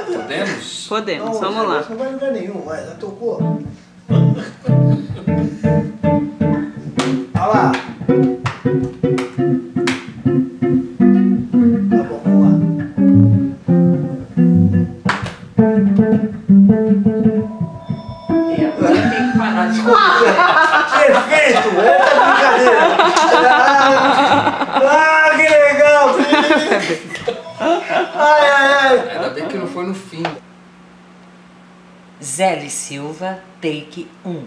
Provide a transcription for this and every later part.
Podemos? Podemos, Não, vamos lá. Não vai lugar nenhum, mas já tocou. Olha lá. Tá bom, vamos lá. E agora tem que parar de Perfeito! Essa é brincadeira! Ah, que legal! Ai, ai, ai! Ainda bem que não foi no fim. Zélia Silva, take 1.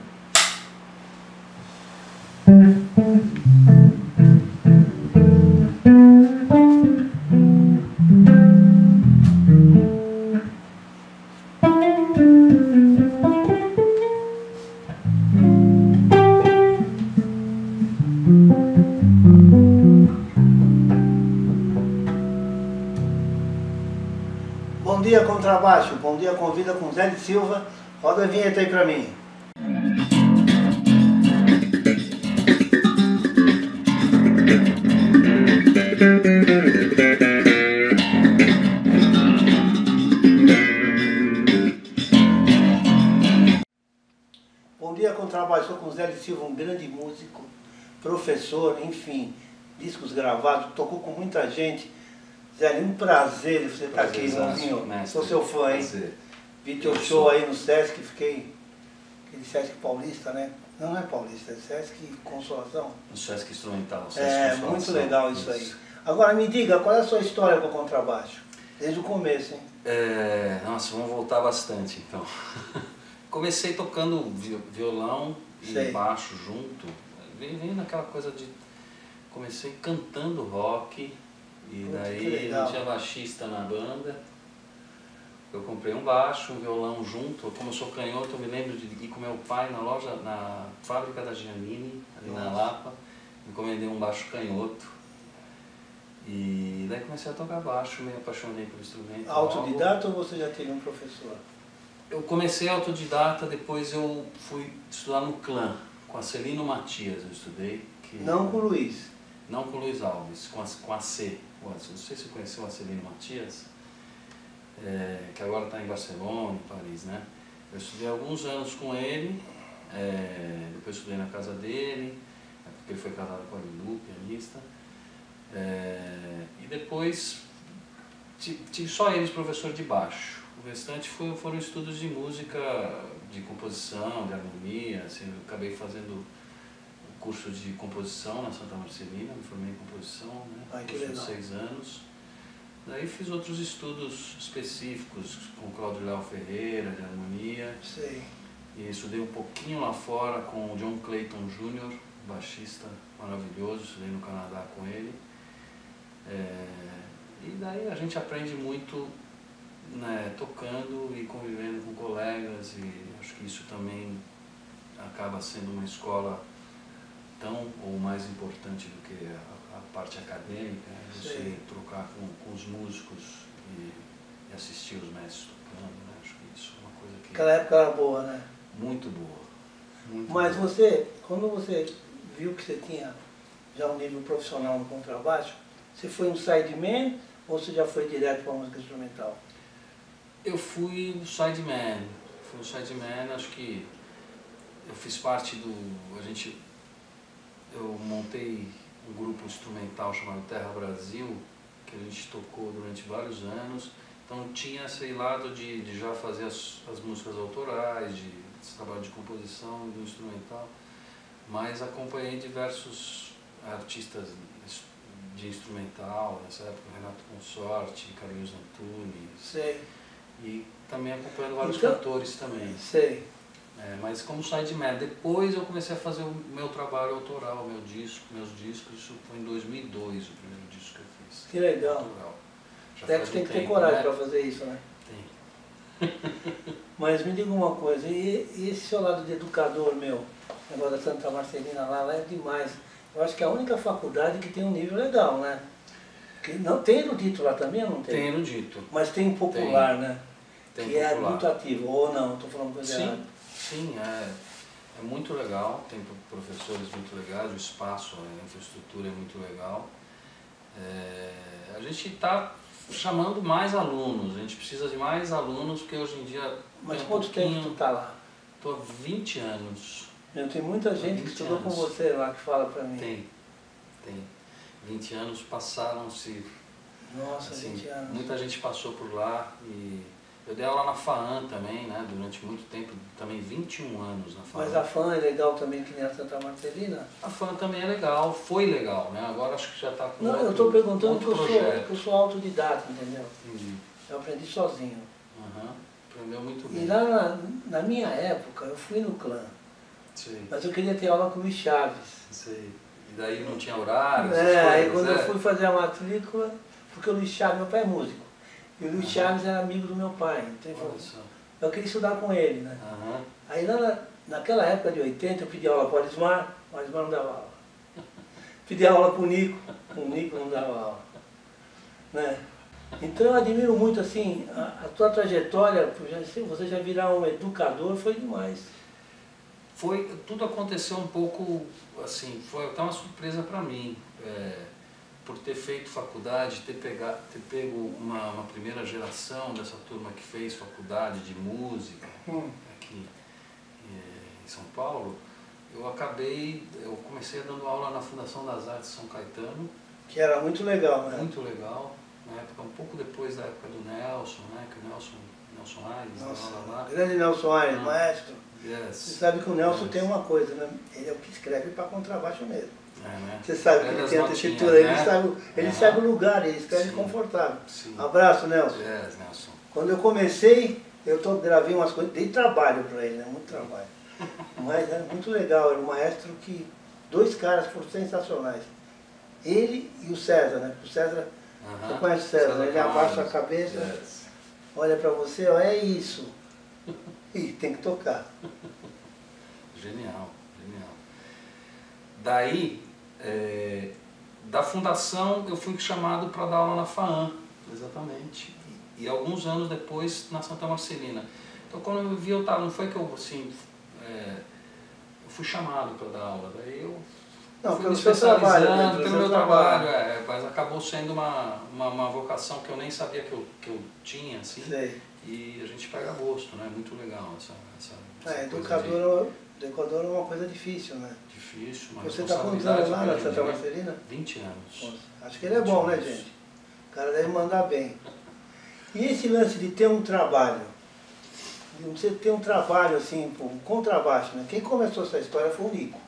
Bom dia, contrabaixo. Bom dia, convida com Zélia Silva. Roda a vinheta aí pra mim. Bom dia, contrabaixo. Estou com Zélia Silva, um grande músico, professor, enfim, discos gravados, tocou com muita gente. Zé, um prazer você estar aqui, irmãozinho. Sou seu fã, hein? Vi teu show aí no Sesc, fiquei... Aquele Sesc Paulista, né? Não é Paulista, é Sesc Consolação. No Sesc Instrumental. Muito legal isso aí. Agora me diga, qual é a sua história com o contrabaixo? Desde o começo, hein? Nossa, vamos voltar bastante então. Comecei tocando violão e baixo junto. Vem naquela coisa de... Comecei cantando rock. E daí não tinha baixista na banda, eu comprei um baixo, um violão junto. Como eu sou canhoto, eu me lembro de ir com meu pai na loja, na fábrica da Giannini, ali na Lapa, encomendei um baixo canhoto. E daí comecei a tocar baixo, me apaixonei pelo instrumento. Autodidata ou você já teve um professor? Eu comecei autodidata, depois eu fui estudar no Clã, com a Celino Matias eu estudei. Não com o Luiz? Não com o Luiz Alves, com a C. Não sei se você conheceu a Celino Matias, que agora está em Barcelona, em Paris, né? Eu estudei alguns anos com ele, depois estudei na casa dele, porque ele foi casado com a Lilu, pianista, e depois tive só ele de professor de baixo. O restante foram estudos de música, de composição, de harmonia, assim, eu acabei fazendo curso de composição na Santa Marcelina, me formei em composição, né? Curso de 6 anos. Daí fiz outros estudos específicos com o Cláudio Léo Ferreira, de harmonia. Sei. E estudei um pouquinho lá fora com o John Clayton Jr., baixista maravilhoso, estudei no Canadá com ele. E daí a gente aprende muito, né, tocando e convivendo com colegas, e acho que isso também acaba sendo uma escola tão ou mais importante do que a parte acadêmica, você trocar com os músicos e assistir os mestres tocando, né? Acho que isso é uma coisa que... Aquela época era boa, né? Muito boa. Mas você, quando você viu que você tinha já um nível profissional no contrabaixo, você foi um sideman ou você já foi direto para a música instrumental? Eu fui um sideman. Acho que eu fiz parte do... Eu montei um grupo instrumental chamado Terra Brasil, que a gente tocou durante vários anos. Então tinha esse lado de já fazer as músicas autorais, esse trabalho de composição do instrumental, mas acompanhei diversos artistas de instrumental, nessa época Renato Consorte, Carlinhos Antunes, e também acompanhando vários cantores também. Mas como sideman, depois eu comecei a fazer o meu trabalho autoral, meus discos, isso foi em 2002 o primeiro disco que eu fiz. Que legal. Até que tem que ter coragem para fazer isso, né? Tem. Mas me diga uma coisa, e esse seu lado de educador, meu, negócio da Santa Marcelina lá é demais. Eu acho que é a única faculdade que tem um nível legal, né? Que não, tem erudito lá também ou não tem? Tem erudito. Mas tem popular, né? Tem que popular. É muito ativo, ou não, estou falando coisa errada. Sim, é muito legal, tem professores muito legais, o espaço, a infraestrutura é muito legal. A gente está chamando mais alunos, a gente precisa de mais alunos, porque hoje em dia... Mas quanto tempo tu tá lá? Estou há 20 anos. Tem muita gente que estudou com você lá, que fala pra mim. Tem. 20 anos passaram-se... Nossa, assim, 20 anos. Muita gente passou por lá e... Eu dei aula na FAAN também, né? Durante muito tempo, também 21 anos na FAAN. Mas a FAAN é legal também, que nem a Santa Marcelina? A FAAN também é legal, foi legal, né? Agora acho que já está com Não, eu estou perguntando que eu sou autodidata, entendeu? Entendi. Eu aprendi sozinho. Aprendeu muito bem. E lá na minha época, eu fui no clã. Sei. Mas eu queria ter aula com o Luiz Chaves. Sei. E daí não tinha horário, Aí quando eu fui fazer a matrícula, porque o Luiz Chaves, meu pai é músico. E o Luiz Chaves era amigo do meu pai. Então eu queria estudar com ele, né? Aí lá naquela época de 80, eu pedi aula para o Alismar não dava aula. Pedi aula para o Nico não dava aula. Né? Então eu admiro muito assim, a tua trajetória, você já virar um educador, foi demais. Tudo aconteceu um pouco, assim, foi até uma surpresa para mim. Por ter feito faculdade, ter pego uma primeira geração dessa turma que fez faculdade de música aqui em São Paulo, eu comecei dando aula na Fundação das Artes São Caetano. Que era muito legal, né? Muito legal, na época, um pouco depois da época do Nelson, né? Que o Nelson Aires, Nossa, lá. grande Nelson Aires, maestro. Yes. Você sabe que o Nelson tem uma coisa, né? Ele é o que escreve para contrabaixo mesmo. Né? Você sabe que ele tem a tessitura, né? ele sabe o lugar, ele escreve confortável. Sim. Abraço, Nelson. Yes, Nelson. Quando eu comecei, gravei umas coisas, dei trabalho para ele, né? Muito trabalho. Mas era muito legal, era um maestro que... Dois caras foram sensacionais. Ele e o César, né? Porque o César, você conhece o César, né? Ele abaixa a cabeça, olha para você, ó, é isso. E tem que tocar. Genial. Daí, da fundação, eu fui chamado para dar aula na FAAN, exatamente. E alguns anos depois, na Santa Marcelina. Então, quando eu vi, não foi que eu, assim, eu fui chamado para dar aula. Daí eu fui me especializando pelo meu trabalho, mas acabou sendo uma vocação que eu nem sabia que eu tinha, assim. Sei. E a gente pega gosto, né? Muito legal essa educador é uma coisa difícil, né? Difícil, mas você está quantos anos lá na Santa Marcelina? 20 anos. Nossa, acho que ele é bom, né, gente? O cara deve mandar bem. E esse lance de ter um trabalho, você ter um trabalho assim, com contrabaixo, né? Quem começou essa história foi o Nico.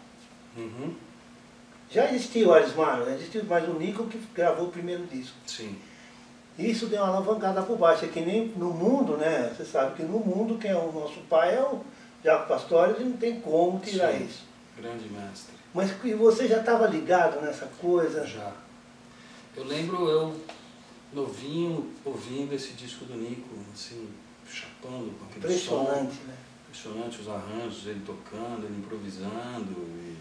Já existia o Arismar, mas o Nico que gravou o primeiro disco. Sim. Isso deu uma alavancada por baixo, é que nem no mundo, né? Você sabe que no mundo quem é o nosso pai é o Jaco Pastorius e não tem como tirar isso. Grande mestre. Mas e você já estava ligado nessa coisa? Já. Eu lembro eu novinho ouvindo esse disco do Nico, assim, chapando com aquele impressionante, som. Né? Impressionante os arranjos, ele tocando, ele improvisando.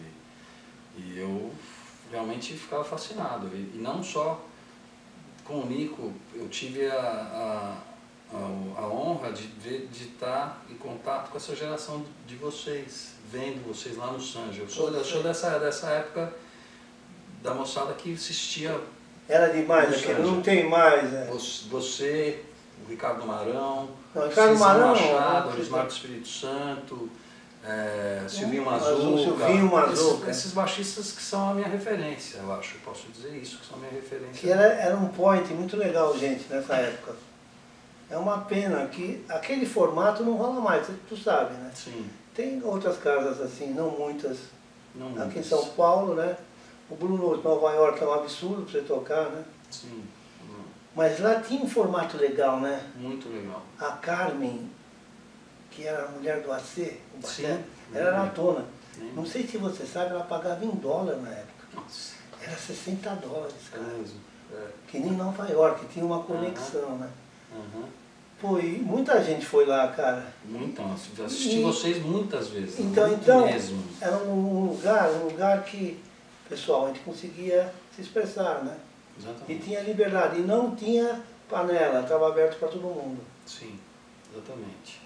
E eu realmente ficava fascinado. E não só com o Nico, eu tive a honra de estar em contato com essa geração de vocês, vendo vocês lá no Sanja. Eu sou dessa época da moçada que assistia. Era demais, aquele não tem mais. Né? Você, o Ricardo Marão, Ricardo Marão, Machado, Elismar do Espírito Santo, Silvinho Mazuca. Esses baixistas que são a minha referência, eu acho. Eu posso dizer isso, que são a minha referência. Que era um point muito legal, gente, nessa época. É uma pena que aquele formato não rola mais, tu sabe, né? Sim. Tem outras casas assim, não muitas. Não aqui em São Paulo, né? O Bruno de Nova York é um absurdo para você tocar, né? Sim. Mas lá tinha um formato legal, né? Muito legal. A Carmen, que era a mulher do AC, sim, ela era atona. Não sei se você sabe, ela pagava em dólar na época. Nossa. Era $60, cara. mesmo. Que nem Nova York, tinha uma conexão, né? Pô, e muita gente foi lá, cara. Assisti vocês muitas vezes. Então mesmo. Era um lugar que, pessoal, a gente conseguia se expressar, né? Exatamente. E tinha liberdade, e não tinha panela, estava aberto para todo mundo. Sim, exatamente.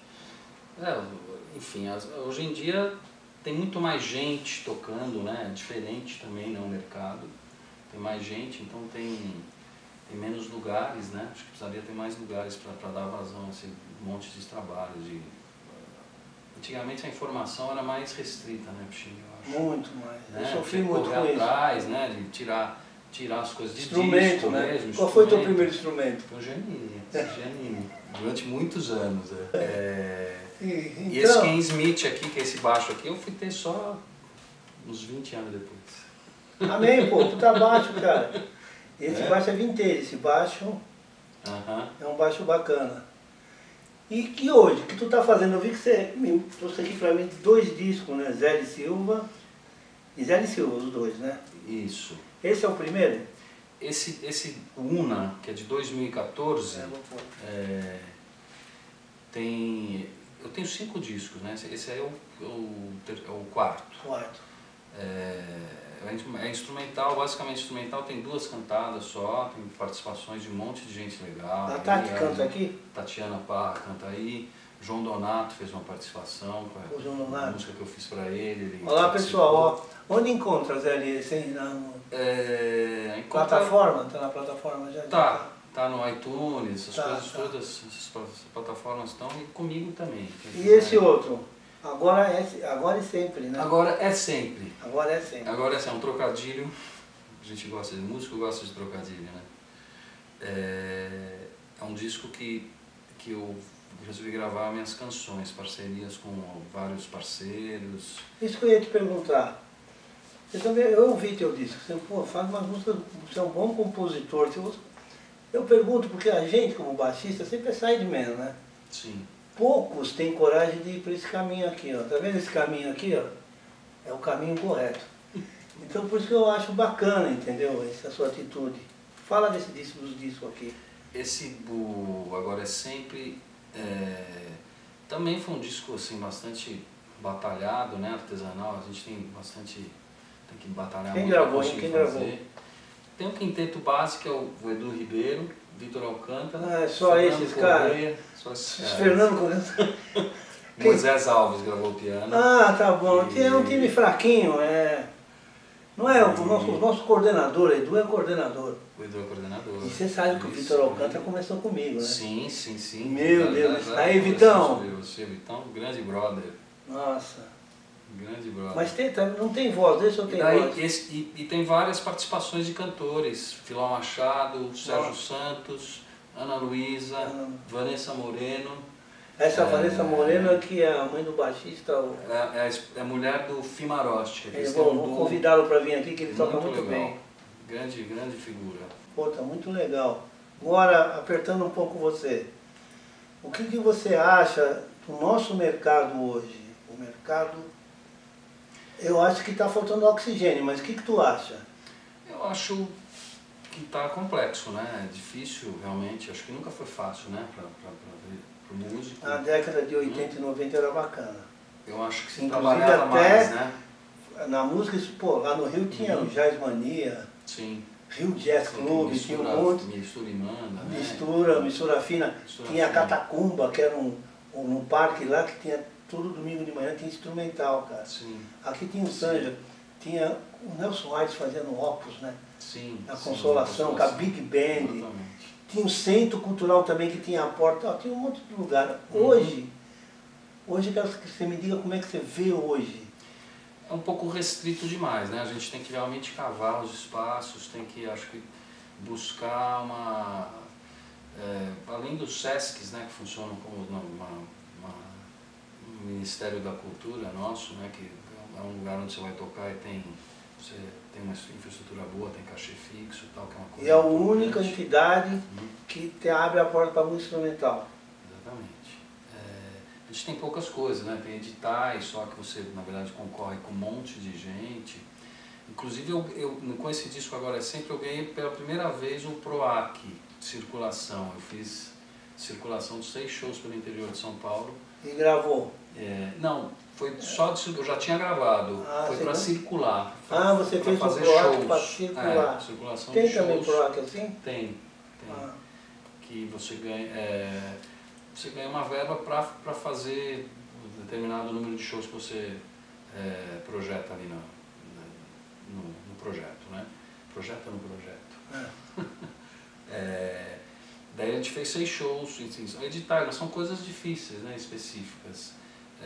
Enfim, hoje em dia tem muito mais gente tocando, né? É diferente também, né, o mercado. Tem mais gente, então tem tem menos lugares, né? Acho que precisaria ter mais lugares para dar vazão a esse monte de trabalho. Antigamente a informação era mais restrita, né, Pichinho? Eu acho. Muito mais. Né? Eu sofri Você muito correr com atrás, né? De tirar as coisas de instrumento, disco né? mesmo. Qual foi o teu primeiro instrumento? Foi o Giannini. Durante muitos anos. E Então, esse Ken Smith aqui, que é esse baixo aqui, eu fui ter só uns 20 anos depois. amém, pô, tu tá baixo, cara. Esse baixo é vintage, esse baixo é um baixo bacana. E que hoje, o que tu tá fazendo? Eu vi que você me trouxe aqui pra mim 2 discos, né? Zé de Silva e Zé de Silva, os 2, né? Isso. Esse é o primeiro? Esse Una, que é de 2014, eu tenho 5 discos, né? Esse aí é o quarto. É instrumental, basicamente instrumental, tem 2 cantadas só, tem participações de um monte de gente legal. A Tati canta aqui? Tatiana Parra canta aí, João Donato fez uma participação com a música que eu fiz pra ele. Olá pessoal, ó, onde encontra Zé ali? Plataforma? Tá na plataforma já? Tá no iTunes, essas coisas todas, essas plataformas estão, e comigo também. E esse outro? Agora e sempre, né? Agora é sempre. Agora é sempre. Agora é um trocadilho. A gente gosta de música, gosta de trocadilho, né? É um disco que eu resolvi gravar minhas canções, parcerias com vários parceiros. Isso que eu ia te perguntar. Eu ouvi teu disco, você faz umas músicas, você é um bom compositor. Eu pergunto porque a gente, como baixista, sempre é sideman, né? Sim. Poucos têm coragem de ir por esse caminho aqui, ó. Tá vendo esse caminho aqui, ó? É o caminho correto. Então por isso que eu acho bacana, entendeu? Essa sua atitude. Fala dos discos aqui. Esse Agora é Sempre também foi um disco assim, bastante batalhado, né? Artesanal. A gente tem que batalhar Quem muito gravou, para conseguir quem fazer. gravou? Tem um quinteto básico, que é o Edu Ribeiro, Vitor Alcântara, só esses caras? Só esses caras. Fernando Correia. Moisés Alves gravou o piano. Ah, tá bom. É um time fraquinho, Não é o nosso coordenador, Edu é coordenador. O Edu é coordenador. E você sabe que o Vitor Alcântara começou comigo, né? Sim. Meu Deus. Aí, Vitão. Vitão, grande brother. Nossa. Grande brother. Mas não tem voz, deixa eu ter voz. E tem várias participações de cantores. Filó Machado, Sérgio Santos, Ana Luísa, Vanessa Moreno. Essa Vanessa Moreno aqui é a mãe do baixista. É a mulher do Fimaroste. Vou convidá-lo para vir aqui, que ele toca muito bem. Grande figura. Pô, tá muito legal. Agora, apertando um pouco você. O que você acha do nosso mercado hoje? O mercado, eu acho que está faltando oxigênio, mas o que tu acha? Eu acho que está complexo, né? É difícil, realmente. Acho que nunca foi fácil, né? Para o músico. A década de 80 e 90 era bacana. Eu acho que se inclusive trabalhava mais, né? Na música, lá no Rio tinha o Jazz Mania. Sim. Rio Jazz Club, tinha um monte. Mistura e manda, né? Mistura fina. Tinha a Catacumba, que era um parque lá que tinha todo domingo de manhã, tinha instrumental, cara. Sim. Aqui tinha o Sanja, tinha o Nelson Aires fazendo Opus, né? Sim. A Consolação, com a Big Band. Exatamente. Tinha o Centro Cultural também, que tinha a porta, tinha um monte de lugar. Hoje eu quero que você me diga como é que você vê hoje. É um pouco restrito demais, né? A gente tem que realmente cavar os espaços, tem que, acho que, buscar além dos SESCs, né, que funcionam como um Ministério da Cultura nosso, né, que é um lugar onde você vai tocar e você tem uma infraestrutura boa, tem cachê fixo e tal, que é uma coisa. E é a única entidade que abre a porta para a música instrumental. Exatamente. A gente tem poucas coisas, né? Tem editais, só que você, na verdade, concorre com um monte de gente. Inclusive, eu com esse disco Agora é Sempre, eu ganhei pela primeira vez o PROAC, circulação. Eu fiz circulação de 6 shows pelo interior de São Paulo. E gravou? Não, foi só de eu já tinha gravado, foi para circular. Você fez o PROAC para circular. Circulação tem de também shows. PROAC assim? Tem. Que você ganha uma verba para fazer um determinado número de shows que você projeta ali no projeto, né? Projeta no projeto. Daí a gente fez 6 shows, editar, são coisas difíceis, né, específicas.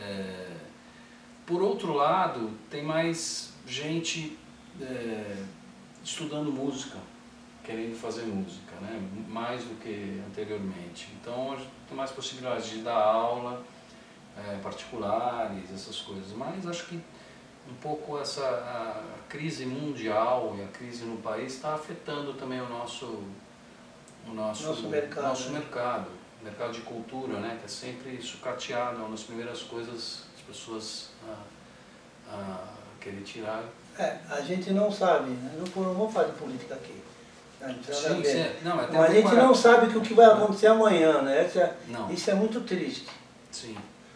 Por outro lado, tem mais gente estudando música, querendo fazer música, né, mais do que anteriormente. Então a gente tem mais possibilidades de dar aula, particulares, essas coisas. Mas acho que um pouco a crise mundial e a crise no país está afetando também o nosso mercado de cultura, né, que é sempre sucateado, é uma das primeiras coisas as pessoas querem tirar. A gente não sabe, né? Não vamos falar de política aqui. Sim, mas a gente não sabe o que vai acontecer amanhã, né? Isso é muito triste. Sim.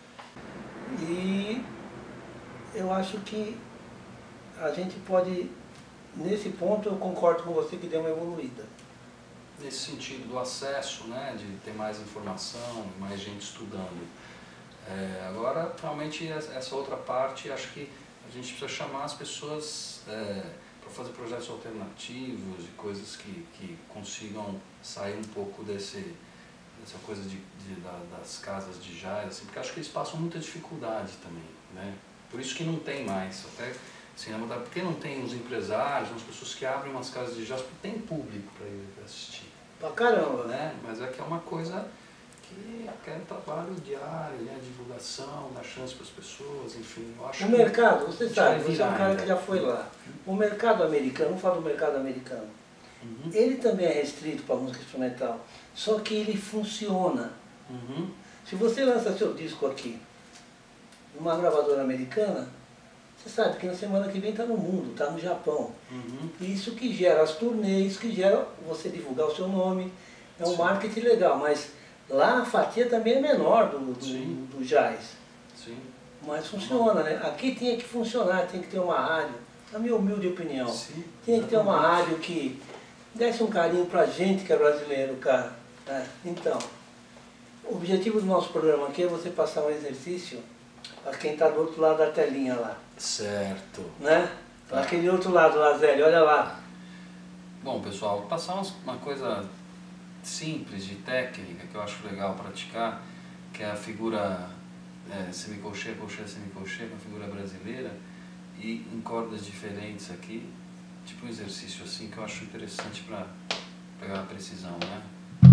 E eu acho que a gente pode, nesse ponto eu concordo com você que deu uma evoluída. Nesse sentido do acesso, né, de ter mais informação, mais gente estudando. Agora, realmente, essa outra parte, acho que a gente precisa chamar as pessoas para fazer projetos alternativos e coisas que consigam sair um pouco dessa coisa das casas de jazz, assim, porque acho que eles passam muita dificuldade também, né? Por isso que não tem mais, até cinema, porque não tem os empresários, as pessoas que abrem umas casas de jazz, porque tem público para ir assistir. Pra caramba, né? Mas é que é uma coisa que quer trabalho diário, né? Divulgação, dar chance para as pessoas, enfim. Eu acho o mercado, você sabe, você é um cara ainda. que já foi lá. O mercado americano, vamos falar do mercado americano, ele também é restrito para música instrumental, só que ele funciona. Se você lança seu disco aqui, numa gravadora americana, você sabe que na semana que vem está no mundo, está no Japão. Isso que gera as turnês, que gera você divulgar o seu nome, é um marketing legal, mas lá a fatia também é menor do jazz. Sim. Mas funciona, né? Aqui tinha que funcionar, tem que ter uma rádio, na minha humilde opinião. Sim, tinha que ter uma rádio que desse um carinho pra gente que é brasileiro, cara. Então, o objetivo do nosso programa aqui é você passar um exercício para quem está do outro lado da telinha lá. Certo. Né? Naquele outro lado lá, Zélio, olha lá. Bom, pessoal, vou passar uma coisa simples de técnica que eu acho legal praticar, que é a figura semicolcheia, colcheia, semicolcheia, uma figura brasileira, e em cordas diferentes aqui, tipo um exercício assim que eu acho interessante para pegar a precisão, né?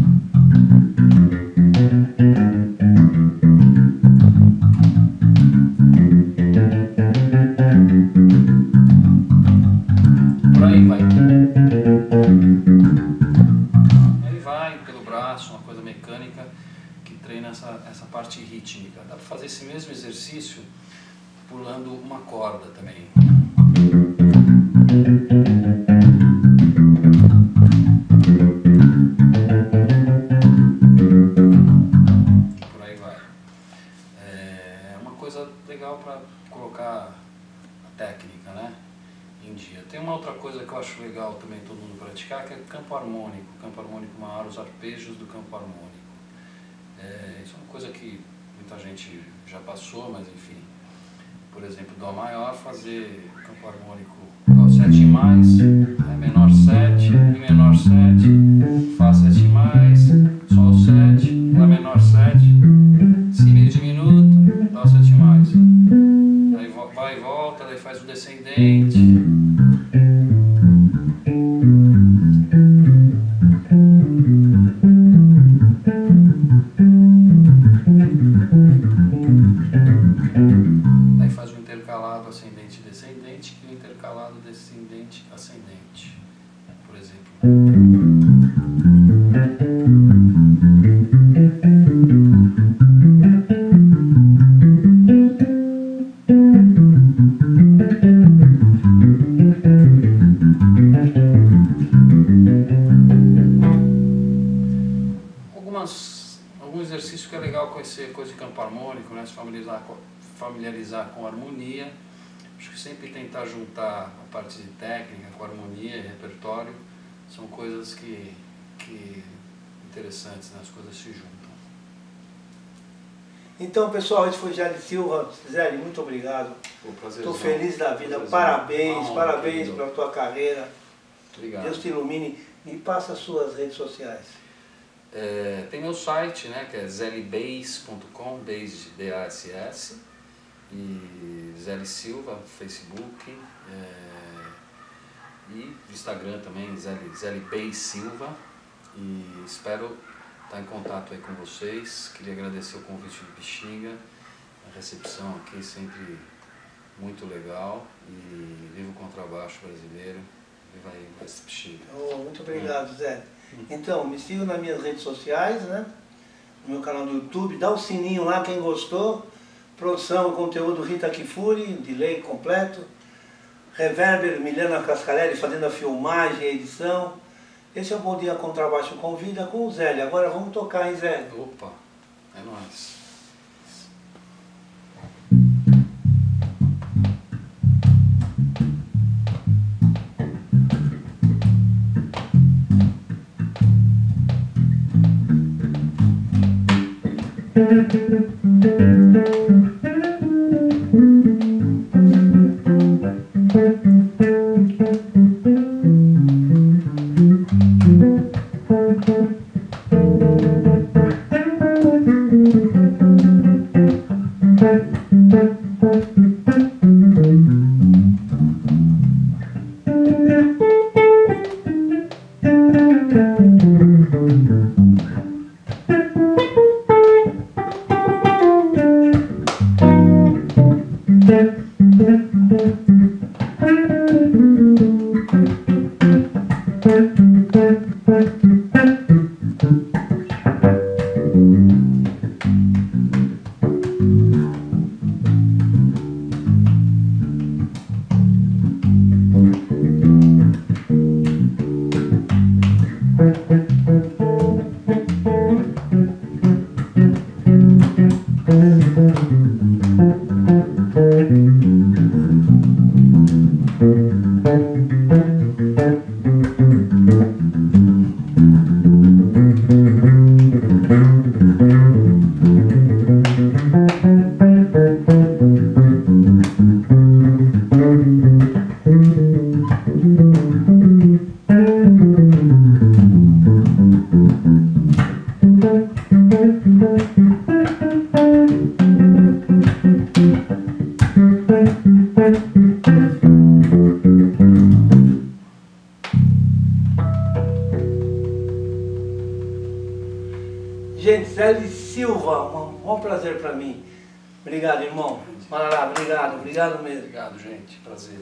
Por aí vai. Aí vai pelo braço, uma coisa mecânica que treina essa parte rítmica. Dá para fazer esse mesmo exercício pulando uma corda também. Por aí vai. É uma coisa legal para colocar a técnica, né, em dia. Tem uma outra coisa que eu acho legal também todo mundo praticar, que é campo harmônico. Campo harmônico maior, os arpejos do campo harmônico. Isso é uma coisa que muita gente já passou, mas enfim. Por exemplo, Dó maior, fazer campo harmônico Dó 7 mais, Ré menor 7, Mi menor 7, Fá 7 mais, Sol 7, Lá menor 7, Si meio diminuto, Dó 7 mais. Daí vai e volta, daí faz o descendente. Daí faz o intercalado ascendente e descendente e o intercalado descendente ascendente, por exemplo. Algum exercício que é legal conhecer coisa de campo harmônico, né? Se familiarizar com a harmonia. Acho que sempre tentar juntar a parte de técnica com a harmonia e repertório são coisas que interessantes, né? As coisas se juntam. Então, pessoal, esse foi Jélio Silva. Zé, muito obrigado. Estou feliz da vida. Prazer. Parabéns pela tua carreira. Obrigado. Deus te ilumine. E passa as suas redes sociais. Tem meu site, né, que é zelibase.com, base D-A-S-S, e Zeli Silva, Facebook, e Instagram também, Zelibase Silva, e espero estar em contato aí com vocês. Queria agradecer o convite do Bexiga, a recepção aqui sempre muito legal, e viva o contrabaixo brasileiro, viva aí o Bexiga. Muito obrigado, Zé. Então, me sigam nas minhas redes sociais, né? No meu canal do YouTube, dá o sininho lá quem gostou. Produção e conteúdo Rita Kifuri, delay completo. Reverber Milena Cascarelli fazendo a filmagem e a edição. Esse é o Bom Dia Contrabaixo Convida com o Zé. Agora vamos tocar, hein, Zé? Opa, é nóis. Gente, Zeli Silva, um bom prazer para mim. Obrigado, irmão. Marará, obrigado mesmo. Obrigado, gente. Prazer.